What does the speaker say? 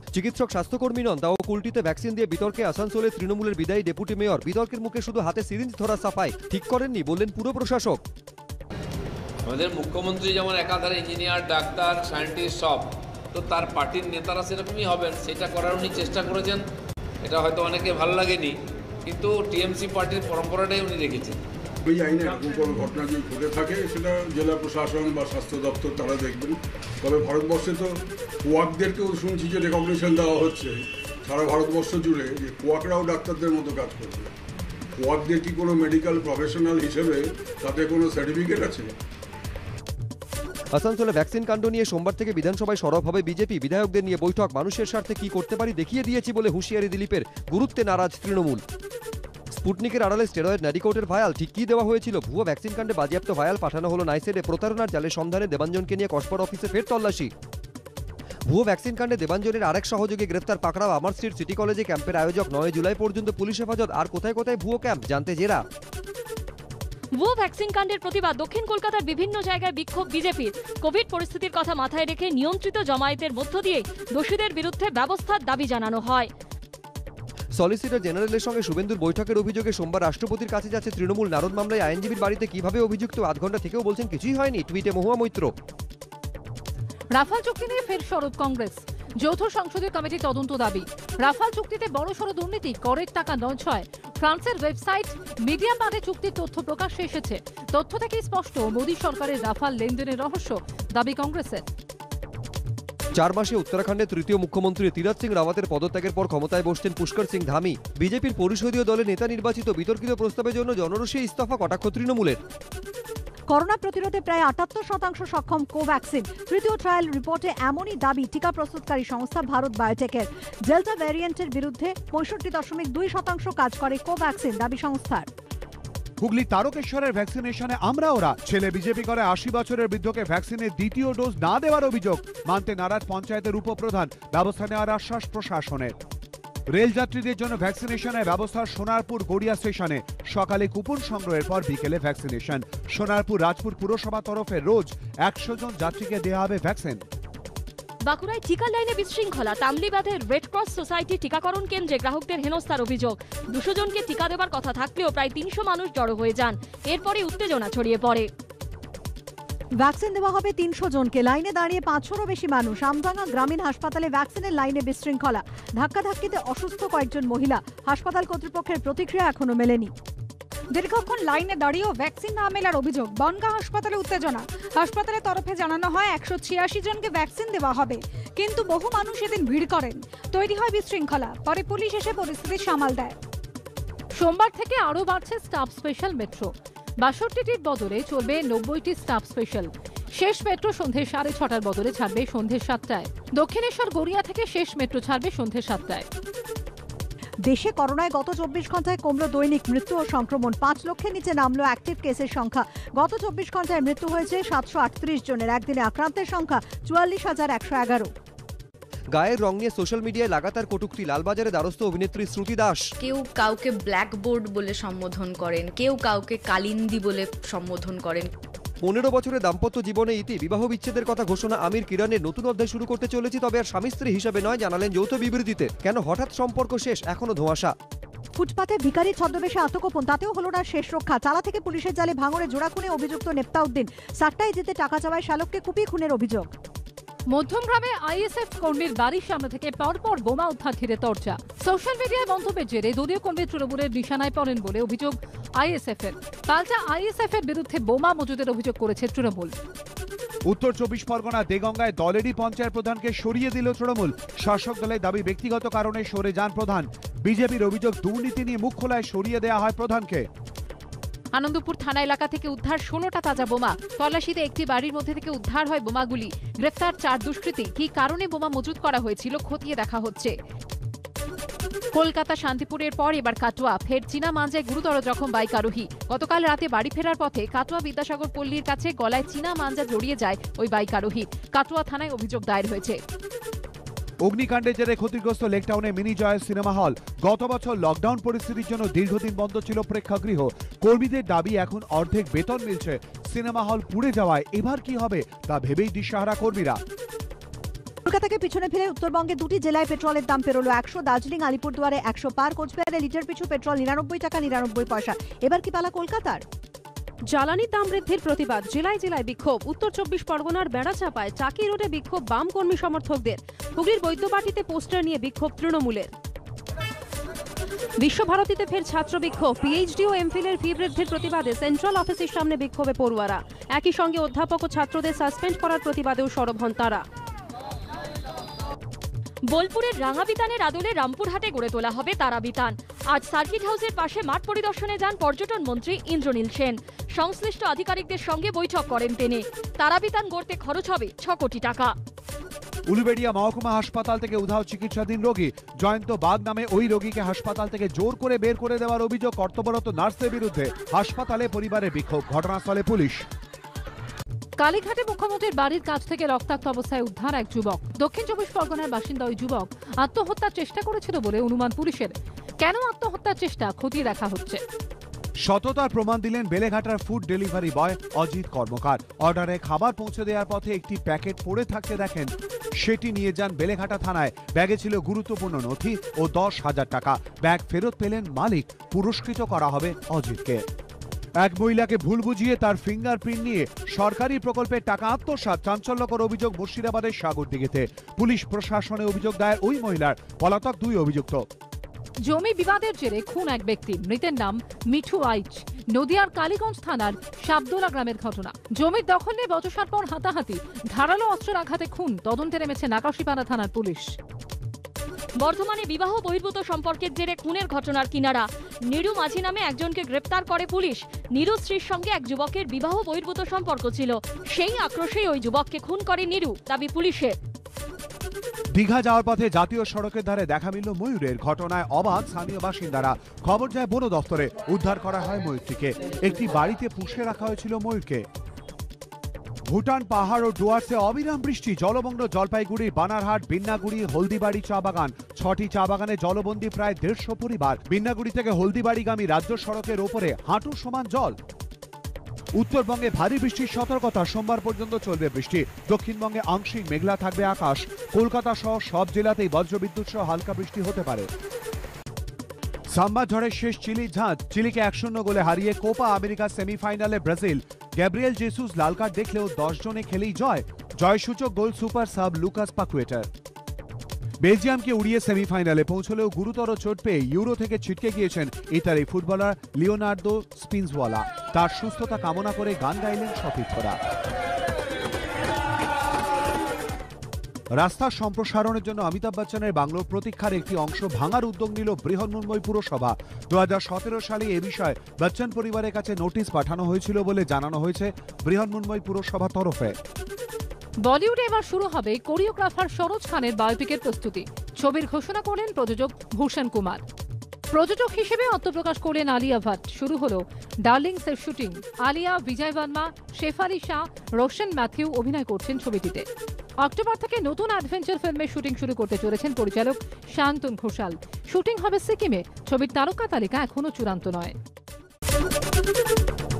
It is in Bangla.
চিকিৎসক স্বাস্থ্যকর্মী নন, তাও কুলটিতে ভ্যাকসিন দিয়ে বিতর্কে আসানসোলের তৃণমূলের বিদায়ী ডেপুটি মেয়র। বিতর্কের মুখে শুধু হাতে সিরিঞ্জ ধরা সাফাই ঠিক করেননি, বললেন পুর প্রশাসক। আমাদের মুখ্যমন্ত্রী যেমন একাধারে ইঞ্জিনিয়ার, ডাক্তার, সায়েন্টিস্ট সব, তো তার পার্টির নেতারা সেরকমই হবেন, সেটা করার উনি চেষ্টা করেছেন। এটা হয়তো অনেকে ভালো লাগেনি, কিন্তু টিএমসি পার্টির পরম্পরাটাই উনি রেখেছেন। আমি জানি না এরকম কোনো ঘটনা যদি ঘটে থাকে সেটা জেলা প্রশাসন বা স্বাস্থ্য দপ্তর তারা দেখবেন। তবে ভারতবর্ষে তো কোয়াকদেরকেও শুনছি যে রেকগনিশন দেওয়া হচ্ছে সারা ভারতবর্ষ জুড়ে, যে কোয়াকরাও ডাক্তারদের মতো কাজ করবে। কোয়াকদের কি কোনো মেডিকেল প্রফেশনাল হিসেবে তাতে কোনো সার্টিফিকেট আছে? আসানসোলে ভ্যাকসিন কাণ্ড নিয়ে সোমবার থেকে বিধানসভায় সরব হবে বিজেপি। বিধায়কদের নিয়ে বৈঠক। মানুষের স্বার্থে কি করতে পারি দেখিয়ে দিয়েছি বলে হুঁশিয়ারি দিলীপের। গুরুত্বে নারাজ তৃণমূল। স্পুটনিকের আড়ালে স্টেরয়েড ন্যাডিকোটের ভায়াল ঠিক কি দেওয়া হয়েছিল? ভুয়ো ভ্যাকসিন কাণ্ডে বাজেয়াপ্ত ভায়াল পাঠানো হলো নাইসেডে। প্রতারণার জালে সন্ধানে দেবাঞ্জনকে নিয়ে কসবার অফিসে ফের তল্লাশি। ভুয়ো ভ্যাকসিন কাণ্ডে দেবাঞ্জনের আরেক সহযোগী গ্রেফতার পাকড়াও। আমার স্ট্রিট সিটি কলেজে ক্যাম্পের আয়োজক। 9 জুলাই পর্যন্ত পুলিশ হেফাজত। আর কোথায় কোথায় ভুয়ো ক্যাম্প জানতে জেরা। ভুয়ো ভ্যাকসিন কাণ্ডের প্রতিবাদ। দক্ষিণ কলকাতার বিভিন্ন জায়গায় বিক্ষোভ বিজেপির। কোভিড পরিস্থিতির কথা মাথায় রেখে নিয়ন্ত্রিত জমায়েতের মধ্য দিয়ে দোষীদের বিরুদ্ধে ব্যবস্থার দাবি জানানো হয়। সলিসিটর জেনারেলের সঙ্গে শুভেন্দুর বৈঠকের অভিযোগে সোমবার রাষ্ট্রপতির কাছে যাচ্ছে তৃণমূল। নারদ মামলায় আইনজীবীর বাড়িতে কিভাবে অভিযুক্ত 8 ঘন্টা থেকেও বলছেন কিছুই হয়নি। টুইটে মহুয়া মৈত্র। রাফাল চুক্তি নিয়ে ফের সরব কংগ্রেস। যৌথ সংসদীয় কমিটি তদন্ত দাবি। রাফাল চুক্তিতে বড়সড় দুর্নীতি, করের টাকা নয়। ফ্রান্সের ওয়েবসাইট মিডিয়া বাদে চুক্তির তথ্য প্রকাশ্যে এসেছে। তথ্য থেকেই স্পষ্ট মোদী সরকারের রাফাল লেনদেনের রহস্য, দাবি কংগ্রেসের। 4 মাসে উত্তরাখণ্ডের তৃতীয় মুখ্যমন্ত্রী তীরথ সিং রাওয়াতের পদত্যাগের পর ক্ষমতায় বসছেন পুষ্কর সিং ধামি। বিজেপির পরিষদীয় দলের নেতা নির্বাচিত। বিতর্কিত প্রস্তাবের জন্য জনরোষে ইস্তফা, কটাক্ষ তৃণমূলের। করোনা প্রতিরোধে প্রায় 78% সক্ষম কোভ্যাক্সিন। তৃতীয় ট্রায়াল রিপোর্টে এমনই দাবি টিকা প্রস্তুতকারী সংস্থা ভারত বায়োটেকের। ডেল্টা ভ্যারিয়েন্টের বিরুদ্ধে 65.2% কাজ করে কোভ্যাক্সিন, দাবি সংস্থার। হুগলি তারকেশ্বরের ভ্যাকসিনেশনে আমরা ওরা। ছেলে বিজেপি করে 80 বছরের বৃদ্ধকে ভ্যাকসিনের দ্বিতীয় ডোজ না দেওয়ার অভিযোগ। মানতে নারাজ পঞ্চায়েতের উপপ্রধান। ব্যবস্থা নেওয়ার আশ্বাস প্রশাসনের। রেল যাত্রীদের জন্য ভ্যাকসিনেশনের ব্যবস্থা সোনারপুর গড়িয়া স্টেশনে। সকালে কুপন সংগ্রহের পর বিকেলে ভ্যাকসিনেশন। সোনারপুর রাজপুর পুরসভা তরফে রোজ 100 জন যাত্রীকে দেওয়া হবে ভ্যাকসিন। বাঁকুড়ায় টিকা লাইনে বিশৃঙ্খলা। তামলিবাঁধের রেড ক্রস সোসাইটি টিকাকরণ কেন্দ্রে গ্রাহকদের হেনস্থার অভিযোগ। 200 জনকে টিকা দেওয়ার কথা থাকলেও প্রায় 300 মানুষ জড়ো হয়ে যান। এরপরই উত্তেজনা ছড়িয়ে পড়ে। ভ্যাকসিন দেওয়া হবে 300 জনকে। লাইনে দাঁড়িয়ে 500-রও বেশি মানুষ। আমডাঙ্গা গ্রামীণ হাসপাতালে ভ্যাকসিনের লাইনে বিশৃঙ্খলা। ধাক্কাধাক্কিতে অসুস্থ কয়েকজন মহিলা। হাসপাতাল কর্তৃপক্ষের প্রতিক্রিয়া এখনো মেলেনি। দীর্ঘক্ষণ লাইনে দাঁড়িয়েও ভ্যাকসিন না মেলার অভিযোগ। বনগাঁ হাসপাতালে উত্তেজনা। হাসপাতালের তরফে জানানো হয় 186 জনকে ভ্যাকসিন দেওয়া হবে, কিন্তু বহু মানুষ এদিন ভিড় করেন। তৈরি হয় বিশৃঙ্খলা। পরে পুলিশ এসে পরিস্থিতি সামাল দেয়। সোমবার থেকে আরও বাড়ছে স্টাফ স্পেশাল মেট্রো। 62টির বদলে চলবে 90টি স্টাফ স্পেশাল। শেষ মেট্রো সন্ধ্যে 6:30টার বদলে ছাড়বে সন্ধ্যে 7টায়। দক্ষিণেশ্বর গড়িয়া থেকে শেষ মেট্রো ছাড়বে সন্ধ্যে 7টায়। দেশে করোনায় গত 24 ঘন্টায় কমল দৈনিক মৃত্যু ও সংক্রমণ। 5 লক্ষের নিচে নামলো অ্যাক্টিভ কেসের সংখ্যা। গত 24 ঘন্টায় মৃত্যু হয়েছে 738 জনের। একদিনে আক্রান্তের সংখ্যা 44,111। গায়ের রং নিয়ে সোশ্যাল মিডিয়ায় লাগাতার কটূক্তি। লালবাজারে দ্বারস্থ অভিনেত্রী শ্রুতি দাস। কেউ কাউকে ব্ল্যাকবোর্ড বলে সম্বোধন করেন, কেউ কাউকে কালিন্দি বলে সম্বোধন করেন। 15 বছরের দাম্পত্য জীবনে ইতি। বিবাহ বিচ্ছেদের কথা ঘোষণা আমির কিরণের। নতুন অধ্যায় শুরু করতে চলেছি, তবে আর স্বামী স্ত্রী হিসেবে নয়, জানালেন যৌথ বিবৃতিতে। কেন হঠাৎ সম্পর্ক শেষ, এখনো ধোঁয়াশা। ফুটপাতে ভিখারি ছদ্মবেশে আত্মগোপন, তাতেও হলো না শেষ রক্ষা। চালা থেকে পুলিশের জালে ভাঙড়ে জোড়া খুনে অভিযুক্ত নেপ্তাউদ্দিন। সাতটায় যেতে টাকা চাওয়ায় শালককে কুপিয়ে খুনের অভিযোগ। মধ্যমগ্রামে আইএসএফ কর্মীর বাড়ির সামনে থেকে পরপর বোমা উদ্ধার ঘিরে চর্চা। সোশ্যাল মিডিয়ায় মন্তব্যের জেরে দলীয় কর্মী তৃণমূলের নিশানায় পড়েন বলে অভিযোগ আইএসএফ এর। পাল্টা আইএসএফ এর বিরুদ্ধে বোমা মজুদের অভিযোগ করেছে তৃণমূল। উত্তর 24 পরগনা দেগঙ্গায় দলেরই পঞ্চায়েত প্রধানকে সরিয়ে দিল তৃণমূল। শাসক দলের দাবি ব্যক্তিগত কারণে সরে যান প্রধান। বিজেপির অভিযোগ দুর্নীতি নিয়ে মুখ খোলায় সরিয়ে দেওয়া হয় প্রধানকে। আনন্দপুর থানা এলাকা থেকে উদ্ধার 16টা তাজা বোমা। তল্লাশিতে একটি বাড়ির মধ্যে থেকে উদ্ধার হয় বোমাগুলি। গ্রেফতার 4 দুষ্কৃতী। কি কারণে বোমা মজুত করা হয়েছিল খতিয়ে দেখা হচ্ছে। কলকাতা শান্তিপুরের পর এবার কাটোয়া। ফের চীনা মাঞ্জায় গুরুতর জখম বাইক আরোহী। গতকাল রাতে বাড়ি ফেরার পথে কাটোয়া বিদ্যাসাগর পল্লীর কাছে গলায় চীনা মাঞ্জা জড়িয়ে যায় ওই বাইক আরোহী। কাটোয়া থানায় অভিযোগ দায়ের হয়েছে। অগ্নিকাণ্ডের জেরে ক্ষতিগ্রস্ত লেকটাউনে মিনি জয় সিনেমা হল। গত বছর লকডাউন পরিস্থিতির জন্য দীর্ঘদিন বন্ধ ছিল প্রেক্ষাগৃহ। কর্মীদের দাবি এখন অর্ধেক বেতন মিলছে। সিনেমা হল পুড়ে যাওয়ায় এবার কি হবে তা ভেবেই দিশাহারা কর্মীরা। কলকাতাকে পিছনে ফেলে উত্তরবঙ্গে দুটি জেলায় পেট্রোলের দাম পেরোলো 100, দার্জিলিং আলিপুরদুয়ারে 100 পার, কোচবিহারে লিটার পিছু পেট্রোল 99 টাকা 99 পয়সা। এবার কি পালা কলকাতার? জ্বালানি দাম বৃদ্ধির প্রতিবাদ, জেলায় জেলায় বিক্ষোভ। উত্তর 24 পরগনার বেড়াচাপায় চাকি রোডে বিক্ষোভ বাম কর্মী সমর্থকদের। হুগলির বৈদ্যবাটিতে পোস্টার নিয়ে বিক্ষোভ তৃণমূলের। বিশ্বভারতীতে ফের ছাত্র বিক্ষোভ, পিএইচডি ও এমফিলের ফি বৃদ্ধির প্রতিবাদে সেন্ট্রাল অফিসের সামনে বিক্ষোভে পড়ুয়ারা। একই সঙ্গে অধ্যাপক ও ছাত্রদের সাসপেন্ড করার প্রতিবাদেও সরব হন তারা। বোলপুরের রাঙাবিতানের আদলে রামপুরহাটে গড়ে তোলা হবে তারাবিতান। আজ সার্কিট হাউসের পাশে মাঠ পরিদর্শনে যান পর্যটন মন্ত্রী ইন্দ্রনীল সেন। সংশ্লিষ্ট আধিকারিকদের সঙ্গে বৈঠক করেন তিনি। তারাবিতান গড়তে খরচ হবে 6 কোটি টাকা। উলুবেড়িয়া মহকুমা হাসপাতাল থেকে উধাও চিকিৎসাধীন রোগী জয়ন্ত বাগ নামে ওই রোগীকে হাসপাতাল থেকে জোর করে বের করে দেওয়ার অভিযোগ কর্তব্যরত নার্সের বিরুদ্ধে। হাসপাতালে পরিবারের বিক্ষোভ, ঘটনাস্থলে পুলিশ। কালীঘাটে মুখ্যমন্ত্রীর বাড়ির কাছ থেকে রক্তাক্ত অবস্থায় উদ্ধার এক যুবক। দক্ষিণ 24 পরগনার বাসিন্দা ওই যুবক আত্মহত্যার চেষ্টা করেছিল বলে অনুমান পুলিশের। কেন আত্মহত্যার চেষ্টা খতিয়ে দেখা হচ্ছে। সততার প্রমাণ দিলেন বেলেঘাটার food delivery boy Ajit Karmakar. অর্ডারে খাবার পৌঁছে দেওয়ার পথে একটি প্যাকেট পড়ে থাকতে দেখেন, সেটি নিয়ে যান বেলেঘাটা থানায়। ব্যাগে ছিল গুরুত্বপূর্ণ নথি ও 10,000 টাকা। ব্যাগ ফেরত পেলেন মালিক। পুরস্কৃত করা হবে অজিতকে। এক মহিলাকে ভুল বুঝিয়ে তার ফিঙ্গারপ্রিন্ট নিয়ে সরকারি প্রকল্পের টাকা আত্মসাৎ, চাঞ্চল্যকর অভিযোগ মুর্শিদাবাদের সাগরদিঘিতে। পুলিশ প্রশাসনে অভিযোগ দায়ের ওই মহিলার, পলাতক 2 অভিযুক্ত। জমি বিবাদের জেরে খুন এক ব্যক্তি, মৃতের নাম মিঠু আইচ। নদিয়ার কালীগঞ্জ থানার সাবদোলা গ্রামের ঘটনা। জমির দখল নিয়ে বচসার পর হাতাহাতি, ধারালো অস্ত্রের আঘাতে খুন। তদন্তে নেমেছে নাকাশিপাড়া থানার পুলিশ। বর্ধমানে বিবাহ বহির্ভূত সম্পর্কের জেরে খুনের ঘটনার কিনারা। নিরু মাঝি নামে একজনকে গ্রেপ্তার করে পুলিশ। নিরু স্ত্রীর সঙ্গে এক যুবকের বিবাহ বহির্ভূত সম্পর্ক ছিল। সেই আক্রোশেই ওই যুবককে খুন করে নিরু, দাবি পুলিশের। দীঘা যাওয়ার পথে জাতীয় সড়কের ধারে দেখা মিলল ময়ূরের। ঘটনায় অবাক স্থানীয় বাসিন্দারা। খবর যায় বন দফতরে। উদ্ধার করা হয় ময়ূরটিকে। একটি বাড়িতে পুষে রাখা হয়েছিল ময়ূরকে। ভুটান পাহাড় ও ডুয়ার্সে অবিরাম বৃষ্টি। জলমগ্ন জলপাইগুড়ি, বানারহাট, বিন্নাগুড়ি, হলদিবাড়ি চা বাগান। 6টি চা বাগানে জলবন্দী প্রায় 150 পরিবার। বিন্নাগুড়ি থেকে হলদিবাড়িগামী রাজ্য সড়কের ওপরে হাঁটু সমান জল। উত্তরবঙ্গে ভারী বৃষ্টির সতর্কতা, সোমবার পর্যন্ত চলবে বৃষ্টি। দক্ষিণবঙ্গে আংশিক মেঘলা থাকবে আকাশ। কলকাতা সহ সব জেলাতেই বজ্রবিদ্যুৎ সহ হালকা বৃষ্টি হতে পারে। সাম্বা ঝড়ের শেষ চিলি ঝাঁজ। চিলিকে 1-0 গোলে হারিয়ে কোপা আমেরিকা সেমিফাইনালে ব্রাজিল। গ্যাব্রিয়েল জেসুস লাল কার্ড দেখলেও 10 জনে খেলেই জয়। জয়সূচক গোল সুপার সাব লুকাস পাকুয়েটার। বেলজিয়ামকে উড়িয়ে সেমিফাইনালে পৌঁছলেও গুরুতর চোট পেয়ে ইউরো থেকে ছিটকে গিয়েছেন ইতালি ফুটবলার লিওনার্দো স্পিনজওয়ালা। তার সুস্থতা কামনা করে গান গাইলেন সতীর্থরা। রাস্তার সম্প্রসারণের জন্য অমিতাভ বচ্চনের বাংলোর প্রতীক্ষার একটি অংশ ভাঙার উদ্যোগ নিল বৃহন্মুম্বই পুরসভা। 2017 সালে এ বিষয়ে বচ্চন পরিবারের কাছে নোটিশ পাঠানো হয়েছিল বলে জানানো হয়েছে বৃহন্মুম্বই পুরসভার তরফে। বলিউডে এবার শুরু হবে কোরিওগ্রাফার সরোজ খানের বায়োপিকের প্রস্তুতি। ছবির ঘোষণা করলেন প্রযোজক ভূষণ কুমার। প্রযোজক হিসেবে আত্মপ্রকাশ করলেন আলিয়া ভাট। শুরু হলো ডার্লিংস এর শুটিং। আলিয়া, বিজয় বর্মা, শেফালি শাহ, রোশন ম্যাথিউ অভিনয় করছেন ছবিটিতে। অক্টোবর থেকে নতুন অ্যাডভেঞ্চার ফিল্মের শুটিং শুরু করতে চলেছেন পরিচালক শান্তনু ঘোষাল। শুটিং হবে সিকিমে। ছবির তারকা তালিকা এখনো চূড়ান্ত নয়।